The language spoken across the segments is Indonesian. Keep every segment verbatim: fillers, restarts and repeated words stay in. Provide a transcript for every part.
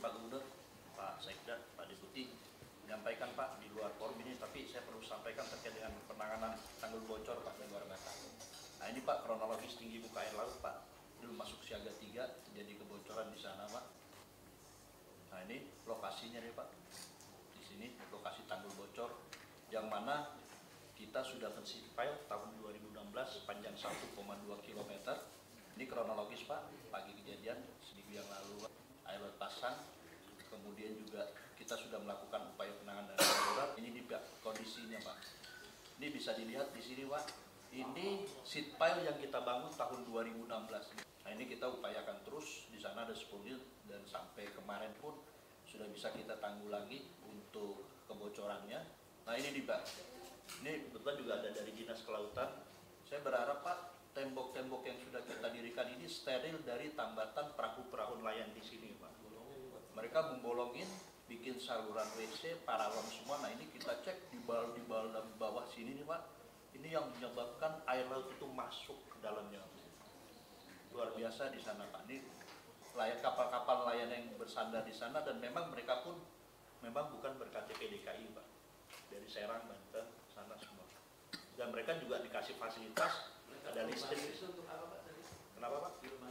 Pak Gubernur, Pak Sekda, Pak Deputi menyampaikan Pak di luar forum ini, tapi saya perlu sampaikan terkait dengan penanganan tanggul bocor Pak dan luar Batam. Nah ini Pak, kronologis tinggi muka air laut Pak, dulu masuk siaga tiga, terjadi kebocoran di sana Pak. Nah ini lokasinya nih Pak, di sini lokasi tanggul bocor, yang mana kita sudah men-seed file tahun dua ribu enam belas panjang satu koma dua kilometer. Ini kronologis Pak, pagi kejadian seminggu yang lalu air laut pasang, kemudian juga kita sudah melakukan upaya penanganan darurat. Ini di kondisinya Pak. Ini bisa dilihat di sini Pak. Ini seed pile yang kita bangun tahun dua ribu enam belas. Nah ini kita upayakan terus, di sana ada sepuluh dan sampai kemarin pun sudah bisa kita tanggulangi untuk kebocorannya. Nah ini di Pak. Ini kebetulan juga ada dari Dinas Kelautan. Saya berharap Pak, tembok-tembok yang sudah kita dirikan ini steril dari tambatan perahu-perahu nelayan di sini Pak. Mereka membolongin, bikin saluran W C, paralon semua. Nah ini kita cek di bawah di bawah, di bawah sini nih Pak. Ini yang menyebabkan air laut itu masuk ke dalamnya. Luar biasa di sana Pak. Ini layak kapal-kapal nelayan yang bersandar di sana, dan memang mereka pun memang bukan ber-K T P D K I Pak. Dari Serang, Banten, sana semua. Dan mereka juga dikasih fasilitas, ada listrik. Kenapa Pak?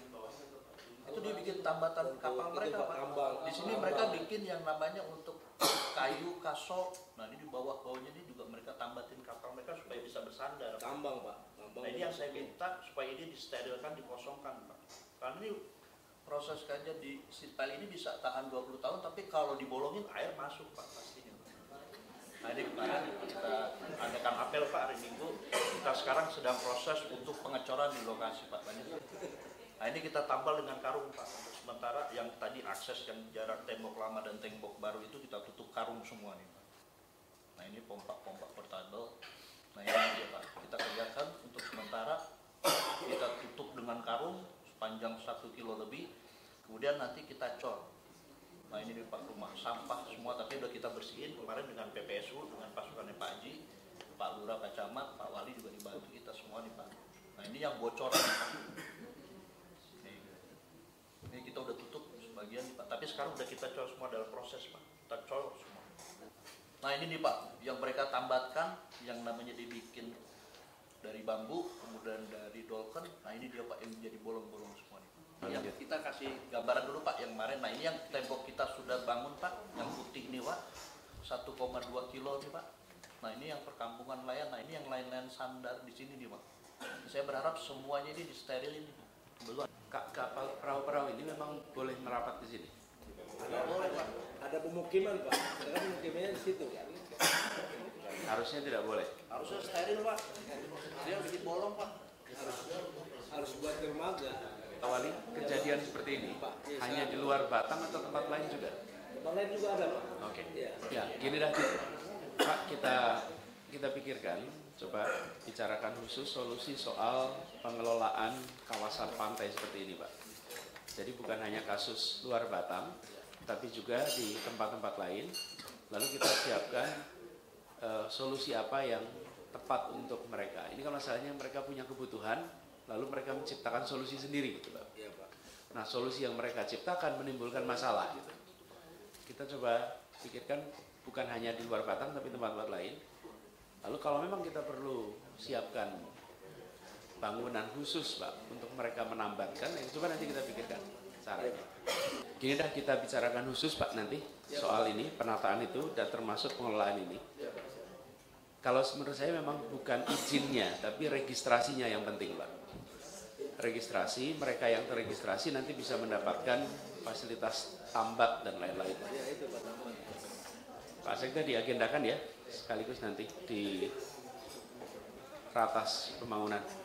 Itu dia bikin tambatan kapal mereka Pak. Di sini mereka bikin yang namanya untuk kayu, kaso. Nah ini di bawah-bawahnya ini juga mereka tambatin kapal mereka supaya bisa bersandar. Tambang Pak. Tambang. Nah ini yang saya minta supaya ini disterilkan, dikosongkan Pak. Karena ini proses kerja di seed pile ini bisa tahan dua puluh tahun, tapi kalau dibolongin air masuk Pak pastinya. Nah ini kemarin kita adakan apel Pak hari Minggu. Kita sekarang sedang proses untuk pengecoran di lokasi Pak. Lanjut. Nah ini kita tambal dengan karung Pak. Untuk sementara yang tadi akses yang jarak tembok lama dan tembok baru itu kita tutup karung semua nih Pak. Nah ini pompa-pompa portable. Nah ini dia Pak, kita kerjakan untuk sementara, kita tutup dengan karung sepanjang satu kilo lebih. Kemudian nanti kita cor. Nah ini di Pak, rumah sampah semua, tapi udah kita bersihin kemarin dengan P P S U, dengan pasukannya Pak Haji, Pak Lurah, Pak Camat, Pak Wali juga dibantu kita semua nih Pak. Nah ini yang bocoran Pak. Nih, ini kita udah tutup sebagian nih Pak, tapi sekarang udah kita cor semua dalam proses Pak, kita cor semua. Nah ini nih Pak, yang mereka tambatkan, yang namanya dibikin dari bambu, kemudian dari dolken. Nah ini dia Pak, yang menjadi bolong-bolong semua nih. Yang kita kasih gambaran dulu Pak, yang kemarin. Nah ini yang tembok kita sudah bangun Pak, yang putih nih Pak, satu koma dua kilo nih Pak. Nah ini yang perkampungan nelayan. Nah ini yang lain-lain sandar di sini nih Pak. Saya berharap semuanya ini disterilin nih. Belum. Kapal perahu-perahu ini memang boleh merapat di sini. Ada, boleh, Pak. Ada pemukiman Pak. Karena pemukimannya di situ. Harusnya tidak boleh. Harusnya steril Pak. Dia bikin bolong Pak. Harus harus buat dermaga. Pak Wali, kejadian seperti ini Pak, ya, hanya di luar Batam atau tempat lain juga? Tempat lain juga ada Pak. Oke. Ya. Ya, gini dah Pak, kita kita pikirkan, coba bicarakan khusus solusi soal pengelolaan kawasan pantai seperti ini Pak. Jadi bukan hanya kasus luar Batam, tapi juga di tempat-tempat lain. Lalu kita siapkan uh, solusi apa yang tepat untuk mereka. Ini kan masalahnya mereka punya kebutuhan, lalu mereka menciptakan solusi sendiri gitu Pak. Iya Pak. Nah solusi yang mereka ciptakan menimbulkan masalah gitu. Kita coba pikirkan bukan hanya di luar Batam tapi tempat-tempat lain. Lalu kalau memang kita perlu siapkan bangunan khusus Pak untuk mereka menambatkan, ya coba nanti kita pikirkan caranya. Gini dah kita bicarakan khusus Pak nanti soal ini, penataan itu dan termasuk pengelolaan ini. Kalau menurut saya memang bukan izinnya, tapi registrasinya yang penting Pak. Registrasi, mereka yang terregistrasi nanti bisa mendapatkan fasilitas tambak dan lain-lain. Pak Sekda diagendakan ya, sekaligus nanti di ratas pembangunan.